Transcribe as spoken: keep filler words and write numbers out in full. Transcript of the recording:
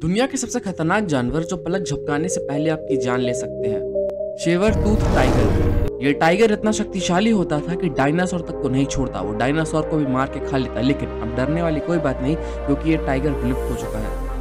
दुनिया के सबसे खतरनाक जानवर जो पलक झपकाने से पहले आपकी जान ले सकते हैं। Sabre tooth tiger. ये टाइगर इतना शक्तिशाली होता था कि डायनासोर तक को नहीं छोड़ता। वो डायनासोर को भी मार के खा लेता। लेकिन अब डरने वाली कोई बात नहीं, क्योंकि ये टाइगर विलुप्त हो चुका है।